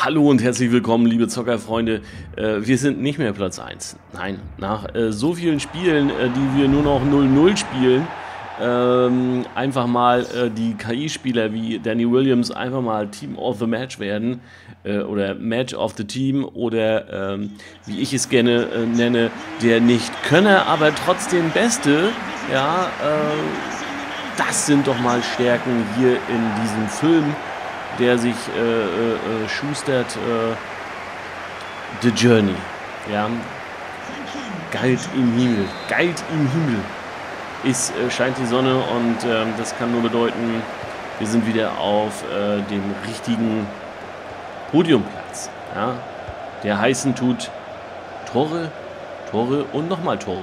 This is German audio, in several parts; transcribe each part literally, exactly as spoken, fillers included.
Hallo und herzlich willkommen, liebe Zockerfreunde. Äh, wir sind nicht mehr Platz eins. Nein, nach äh, so vielen Spielen, äh, die wir nur noch null null spielen, ähm, einfach mal äh, die K I-Spieler wie Danny Williams einfach mal Team of the Match werden äh, oder Match of the Team oder ähm, wie ich es gerne äh, nenne, der Nicht-Könner, aber trotzdem Beste. Ja, äh, das sind doch mal Stärken hier in diesem Film, der sich äh, äh, schustert, äh, The Journey, ja, galt im Himmel, galt im Himmel, ist, äh, scheint die Sonne und äh, das kann nur bedeuten, wir sind wieder auf äh, dem richtigen Podiumplatz, ja, der heißen tut Tore, Tore und nochmal Tore.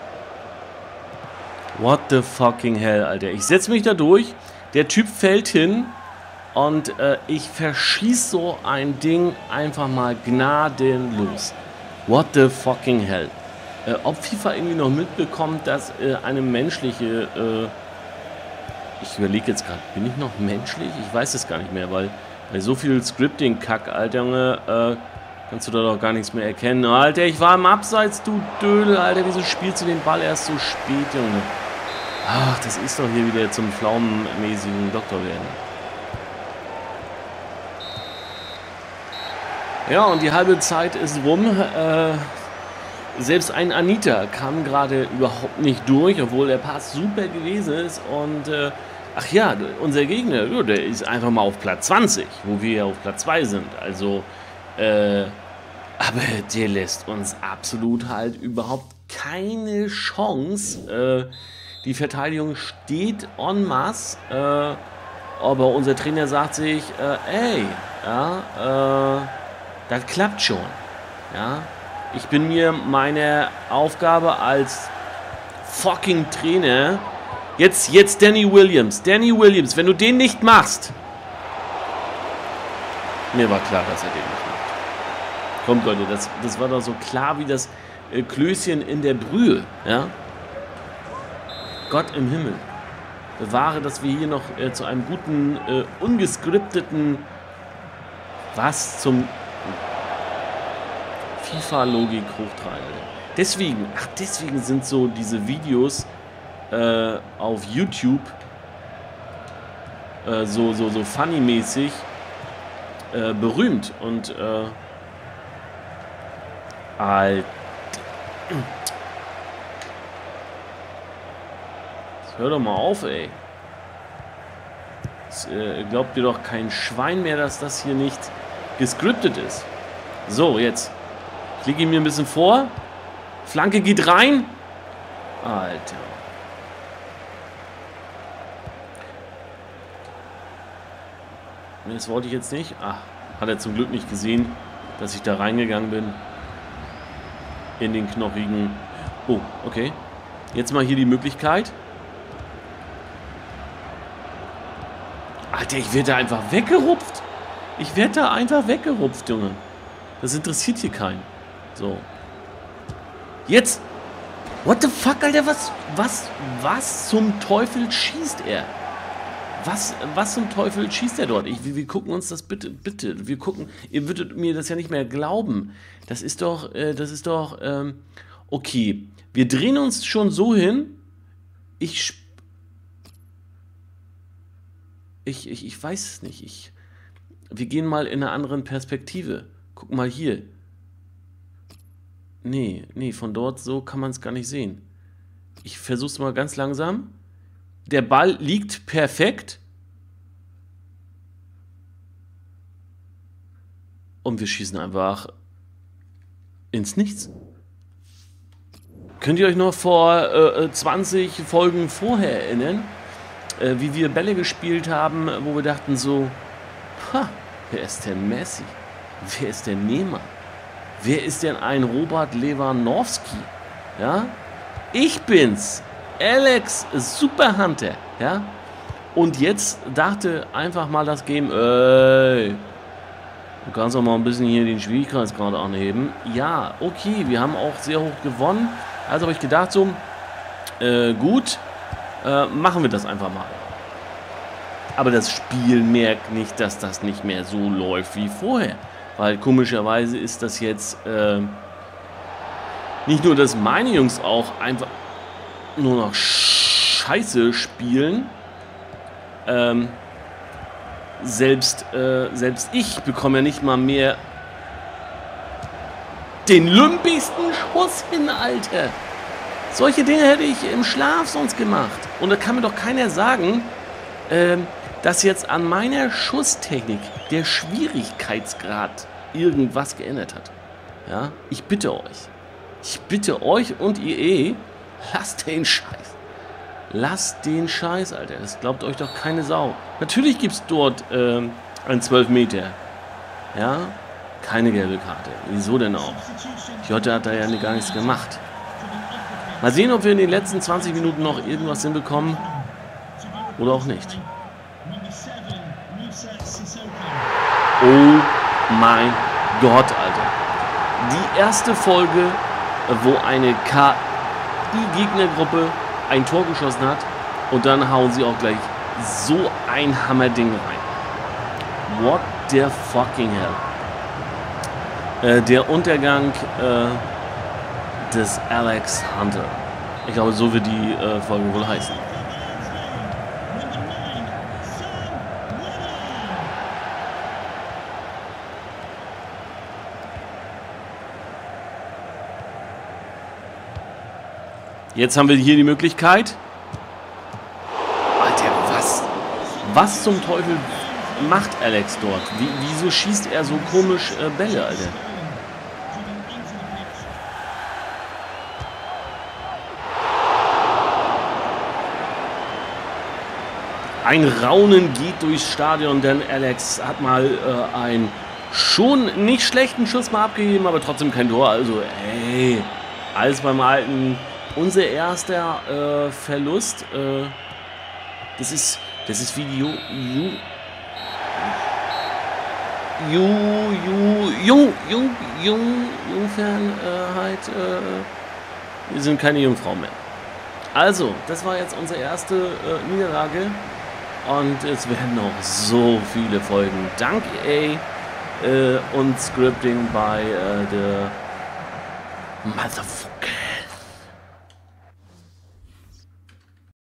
What the fucking hell, Alter, ich setze mich da durch, der Typ fällt hin. Und äh, ich verschieße so ein Ding einfach mal gnadenlos. What the fucking hell. Äh, ob FIFA irgendwie noch mitbekommt, dass äh, eine menschliche... Äh, ich überlege jetzt gerade, bin ich noch menschlich? Ich weiß es gar nicht mehr, weil bei so viel Scripting-Kack, Alter, Junge, äh, kannst du da doch gar nichts mehr erkennen. Alter, ich war im Abseits, du Dödel, Alter, wieso spielst du den Ball erst so spät, Junge? Ach, das ist doch hier wieder zum pflaumenmäßigen Doktor werden. Ja, und die halbe Zeit ist rum. Äh, selbst ein Anita kam gerade überhaupt nicht durch, obwohl der Pass super gewesen ist. Und, äh, ach ja, unser Gegner, ja, der ist einfach mal auf Platz zwanzig, wo wir ja auf Platz zwei sind. Also, äh, aber der lässt uns absolut halt überhaupt keine Chance. Äh, die Verteidigung steht en masse. Äh, aber unser Trainer sagt sich, äh, ey, ja, äh, das klappt schon, ja. Ich bin mir meiner Aufgabe als fucking Trainer... Jetzt, jetzt Danny Williams. Danny Williams, wenn du den nicht machst... Mir war klar, dass er den nicht macht. Kommt, Leute, das, das war doch so klar wie das äh, Klößchen in der Brühe, ja. Gott im Himmel. Bewahre, dass wir hier noch äh, zu einem guten, äh, ungeskripteten... Was zum... FIFA-Logik hochtreiben. Deswegen, ach, deswegen sind so diese Videos äh, auf YouTube äh, so, so, so funny-mäßig äh, berühmt. Und, äh, Alter. Jetzt hör doch mal auf, ey. Jetzt, äh, glaubt ihr doch kein Schwein mehr, dass das hier nicht gescriptet ist. So, jetzt. Ich lege ihn mir ein bisschen vor. Flanke geht rein. Alter. Das wollte ich jetzt nicht. Ach, hat er zum Glück nicht gesehen, dass ich da reingegangen bin. In den knochigen... Oh, okay. Jetzt mal hier die Möglichkeit. Alter, ich werde da einfach weggerupft. Ich werde da einfach weggerupft, Junge. Das interessiert hier keinen. So. Jetzt. What the fuck, Alter? Was, was, was zum Teufel schießt er? Was, was zum Teufel schießt er dort? Ich, wir, wir gucken uns das bitte, bitte. Wir gucken. Ihr würdet mir das ja nicht mehr glauben. Das ist doch, äh, das ist doch, ähm, okay. Wir drehen uns schon so hin. Ich, ich, ich, ich weiß es nicht. Ich, wir gehen mal in einer anderen Perspektive. Guck mal hier. Nee, nee, von dort so kann man es gar nicht sehen. Ich versuche es mal ganz langsam. Der Ball liegt perfekt. Und wir schießen einfach ins Nichts. Könnt ihr euch noch vor äh, zwanzig Folgen vorher erinnern, äh, wie wir Bälle gespielt haben, wo wir dachten so, ha, wer ist denn Messi? Wer ist denn Neymar? Wer ist denn ein Robert Lewandowski? Ja? Ich bin's. Alex Superhunter. Ja? Und jetzt dachte einfach mal das Game, ey, du kannst auch mal ein bisschen hier den Schwierigkeitsgrad anheben. Ja, okay, wir haben auch sehr hoch gewonnen. Also habe ich gedacht so, äh, gut, äh, machen wir das einfach mal. Aber das Spiel merkt nicht, dass das nicht mehr so läuft wie vorher. Weil komischerweise ist das jetzt äh, nicht nur, dass meine Jungs auch einfach nur noch Scheiße spielen. Ähm, selbst, äh, selbst ich bekomme ja nicht mal mehr den lümpigsten Schuss hin, Alter. Solche Dinge hätte ich im Schlaf sonst gemacht. Und da kann mir doch keiner sagen, ähm, dass jetzt an meiner Schusstechnik der Schwierigkeitsgrad irgendwas geändert hat. Ja, ich bitte euch. Ich bitte euch und I E, lasst den Scheiß. Lasst den Scheiß, Alter. Das glaubt euch doch keine Sau. Natürlich gibt es dort ähm, einen zwölf Meter. Ja, keine gelbe Karte. Wieso denn auch? Jota hat da ja gar nichts gemacht. Mal sehen, ob wir in den letzten zwanzig Minuten noch irgendwas hinbekommen. Oder auch nicht. Oh mein Gott, Alter. Die erste Folge, wo eine K I-Gegnergruppe ein Tor geschossen hat und dann hauen sie auch gleich so ein Hammerding rein. What the fucking hell. Äh, der Untergang äh, des Alex Hunter. Ich glaube, so wird die äh, Folge wohl heißen. Jetzt haben wir hier die Möglichkeit. Alter, was? Was zum Teufel macht Alex dort? Wie, wieso schießt er so komisch äh, Bälle, Alter? Ein Raunen geht durchs Stadion, denn Alex hat mal äh, einen schon nicht schlechten Schuss mal abgegeben, aber trotzdem kein Tor. Also, ey, alles beim Alten. Unser erster äh, Verlust, äh, das ist, das ist wie die Ju, Ju, Ju, Ju, Jung, Jung, Jung, Jungfernheit, äh, wir sind keine Jungfrau mehr. Also, das war jetzt unsere erste äh, Niederlage und es werden noch so viele Folgen. Dank E A äh, und Scripting bei äh, der Motherfucker.